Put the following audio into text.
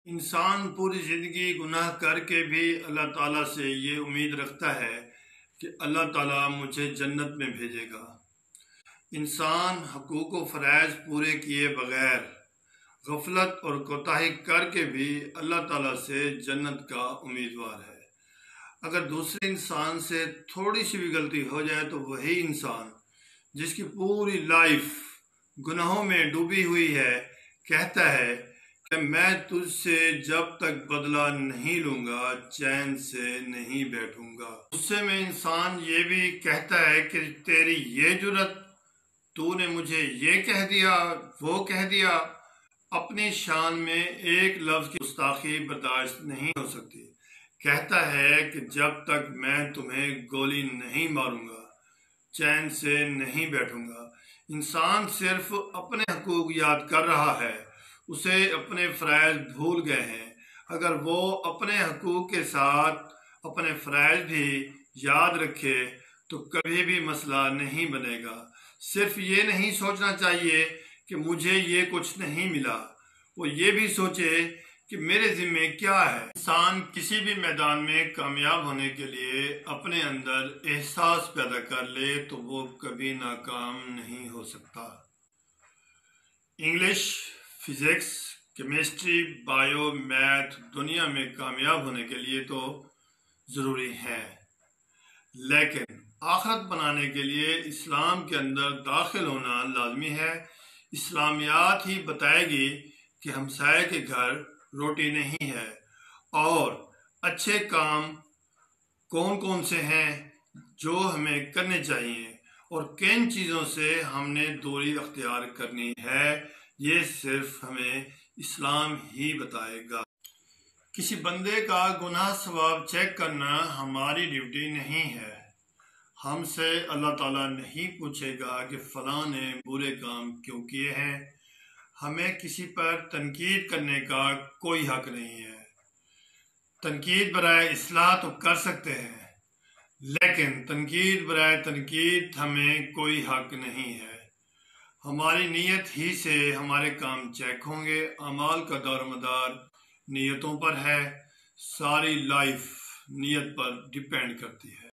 انسان پوری زندگی گناہ کر کے بھی اللہ تعالیٰ سے یہ امید رکھتا ہے کہ اللہ تعالیٰ مجھے جنت میں بھیجے گا۔ انسان حقوق و فرائض پورے کیے بغیر غفلت اور کوتاہی کر کے بھی اللہ تعالیٰ سے جنت کا امیدوار ہے۔ اگر دوسرے انسان سے تھوڑی سی بھی غلطی ہو جائے تو وہی انسان جس کی پوری لائف گناہوں میں ڈوبی ہوئی ہے کہتا ہے کہ میں تجھ سے جب تک بدلہ نہیں لوں گا چین سے نہیں بیٹھوں گا۔ غصے میں انسان یہ بھی کہتا ہے کہ تیری یہ جرت، تو نے مجھے یہ کہہ دیا وہ کہہ دیا۔ اپنی شان میں ایک لفظ کی گستاخی برداشت نہیں ہو سکتی۔ کہتا ہے کہ جب تک میں تمہیں گولی نہیں ماروں گا چین سے نہیں بیٹھوں گا۔ انسان صرف اپنے حقوق یاد کر رہا ہے، اسے اپنے فرائض بھول گئے ہیں۔ اگر وہ اپنے حقوق کے ساتھ اپنے فرائض بھی یاد رکھے تو کبھی بھی مسئلہ نہیں بنے گا۔ صرف یہ نہیں سوچنا چاہیے کہ مجھے یہ کچھ نہیں ملا، وہ یہ بھی سوچے کہ میرے ذمہ کیا ہے۔ انسان کسی بھی میدان میں کامیاب ہونے کے لیے اپنے اندر احساس پیدا کر لے تو وہ کبھی ناکام نہیں ہو سکتا۔ English, physics, chemistry, bio, math دنیا میں کامیاب ہونے کے لیے تو ضروری ہے، لیکن آخرت بنانے کے لیے اسلام کے اندر داخل ہونا لازمی ہے۔ اسلامیات ہی بتائے گی کہ ہمسائے کے گھر روٹی نہیں ہے اور اچھے کام کون کون سے ہیں جو ہمیں کرنے چاہیے اور کن چیزوں سے ہم نے دوری اختیار کرنی ہے، یہ صرف ہمیں اسلام ہی بتائے گا۔ کسی بندے کا گناہ ثواب چیک کرنا ہماری ڈیوٹی نہیں ہے۔ ہم سے اللہ تعالیٰ نہیں پوچھے گا کہ فلاں نے برے کام کیوں کیے ہیں۔ ہمیں کسی پر تنقید کرنے کا کوئی حق نہیں ہے۔ تنقید برائے اصلاح تو کر سکتے ہیں، لیکن تنقید برائے تنقید ہمیں کوئی حق نہیں ہے۔ ہماری نیت ہی سے ہمارے کام چیک ہوں گے۔ اعمال کا دار و مدار نیتوں پر ہے، ساری لائف نیت پر ڈیپینڈ کرتی ہے۔